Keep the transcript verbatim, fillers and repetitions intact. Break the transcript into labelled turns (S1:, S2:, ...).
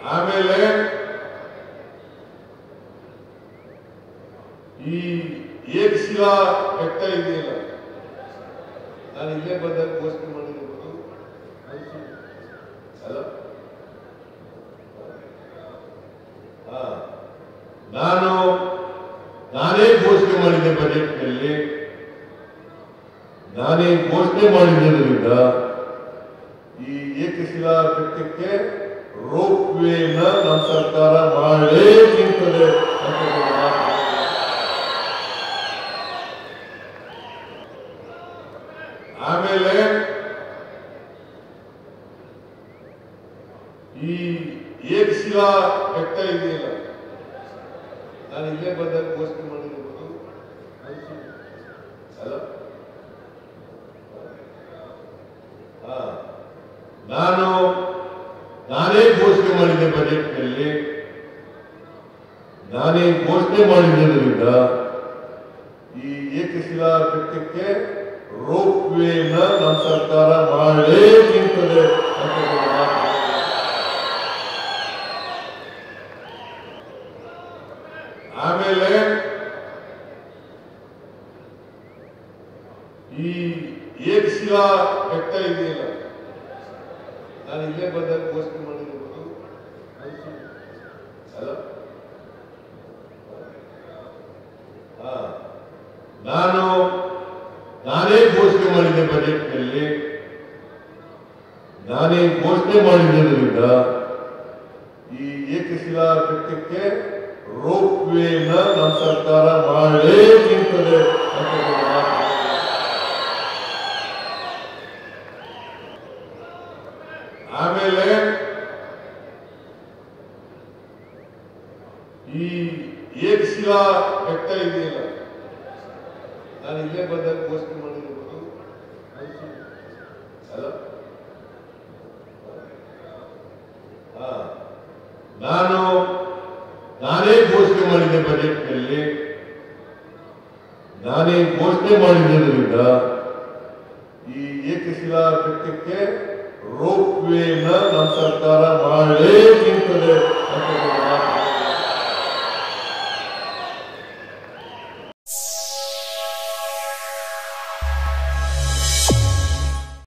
S1: ಆಮೇಲೆ ಈ ಏಕಶಿಲಾ ಬೆಟ್ಟ ಇದೆಯಲ್ಲ, ನಾನು ಇಲ್ಲೇ ಬಂದಾಗ ಘೋಷಣೆ ಮಾಡಿರ್ಬೋದು ಅಲ್ಲ. ನಾನು ನಾನೇ ಘೋಷಣೆ ಮಾಡಿದ್ದೆ ಬಜೆಟ್ನಲ್ಲಿ, ನಾನೇ ಘೋಷಣೆ ಮಾಡಿದ್ದರಿಂದ ಈ ಏಕಶಿಲಾ ಬೆಟ್ಟಕ್ಕೆ ರೋಪ್ ವೇನ ನಮ್ಮ ಸರ್ಕಾರ ಮಾಡೇ ನಿಂತದೆ ಅಂತ. ಆಮೇಲೆ ಈ ಏಕಶಿಲಾ ಬೆಟ್ಟ ಇದೆಯಲ್ಲ, ನಾನು ಇಲ್ಲೇ ಬಂದಾಗ ಘೋಷಣೆ ಮಾಡಿರ್ಬೋದು ಅಲ್ಲ. ನಾನು ನಾನೇ ಘೋಷಣೆ ಮಾಡಿದ್ದೆ ಬಜೆಟ್ನಲ್ಲಿ, ನಾನೇ ಘೋಷಣೆ ಮಾಡಿದ್ದರಿಂದ ಈ ಏಕಶಿಲಾ ಬೆಟ್ಟಕ್ಕೆ ರೋಪ್ ವೇನ ನಮ್ಮ ಸರ್ಕಾರ ಮಾಡೇ ನಿಂತದೆ ಅಂತ. ಆಮೇಲೆ ಈ ಏಕಶಿಲಾ ಬೆಟ್ಟ ಇದೆಯಲ್ಲ, ನಾನು ಇಲ್ಲೇ ಬಂದಾಗ ಘೋಷಣೆ ಮಾಡಿರ್ಬೋದು ಅಲ್ಲ. ನಾನು ನಾನೇ ಘೋಷಣೆ ಮಾಡಿದ್ದೆ ಬಜೆಟ್ನಲ್ಲಿ, ನಾನೇ ಘೋಷಣೆ ಮಾಡಿದ್ದರಿಂದ ಈ ಏಕಶಿಲಾ ಬೆಟ್ಟಕ್ಕೆ ರೋಪ್ ವೇನ ನಮ್ಮ ಸರ್ಕಾರ ಮಾಡೇ ನಿಂತದೆ ಅಂತ. ಆಮೇಲೆ ಈ ಏಕಶಿಲಾ ಬೆಟ್ಟ ಇದೆಯಲ್ಲ, ನಾನು ಇಲ್ಲೇ ಬಂದಾಗ ಘೋಷಣೆ ಮಾಡಿರ್ಬೋದು ಅಲ್ಲ. ನಾನು ನಾನೇ ಘೋಷಣೆ ಮಾಡಿದ್ದೆ ಬಜೆಟ್ನಲ್ಲಿ, ನಾನೇ ಘೋಷಣೆ ಮಾಡಿದ್ದರಿಂದ ಈ ಏಕಶಿಲಾ ಬೆಟ್ಟಕ್ಕೆ ರೋಪ್ ವೇನ ನಮ್ಮ ಸರ್ಕಾರ ಮಾಡೇ ನಿಂತದೆ